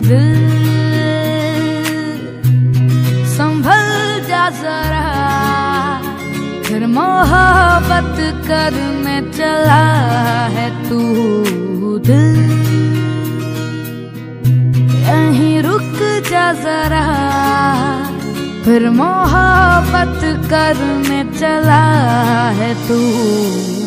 दिल संभल जा जरा, फिर मोहब्बत करने चला है तू दिल। यहीं रुक जा जरा, फिर मोहब्बत करने चला है तू।